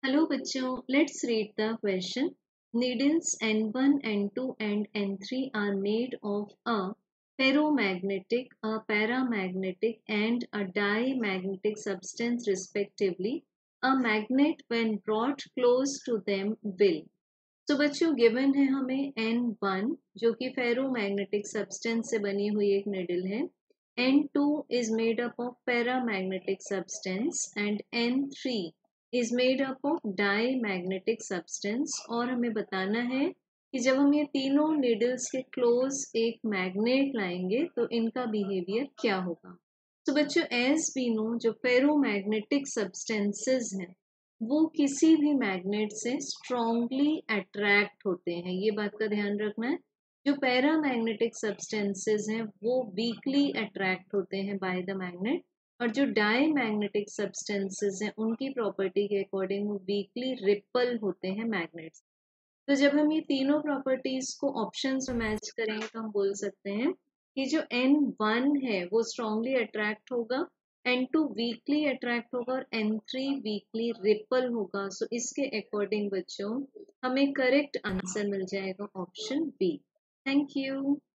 Hello bachcho, let's read the question. Needles N1, N2 and N3 are made of a ferromagnetic, a paramagnetic and a diamagnetic substance respectively. A magnet when brought close to them will. तो बच्चों given है हमें N1 जो कि ferromagnetic substance से बनी हुई एक निडल है. N2 is made up of paramagnetic substance and N3 is made up of diamagnetic substance. और हमें बताना है कि जब हम ये तीनों नीडल्स के क्लोज एक मैग्नेट लाएंगे तो इनका बिहेवियर क्या होगा. तो बच्चों एज वी नो जो फेरोमैग्नेटिक सब्सटेंसेस हैं वो किसी भी मैग्नेट से स्ट्रॉन्गली अट्रैक्ट होते हैं. ये बात का ध्यान रखना है. जो पैरामैग्नेटिक सब्सटेंसेस हैं वो वीकली अट्रैक्ट होते हैं बाय द मैग्नेट और जो डायमैग्नेटिक सब्सटेंसेस हैं उनकी प्रॉपर्टी के अकॉर्डिंग वो वीकली रिपल होते हैं मैग्नेट्स. तो जब हम ये तीनों प्रॉपर्टीज को ऑप्शंस में मैच करेंगे तो हम बोल सकते हैं कि जो N1 है वो स्ट्रांगली अट्रैक्ट होगा, N2 वीकली अट्रैक्ट होगा और N3 वीकली रिपल होगा. सो इसके अकॉर्डिंग बच्चों हमें करेक्ट आंसर मिल जाएगा ऑप्शन बी. Thank you.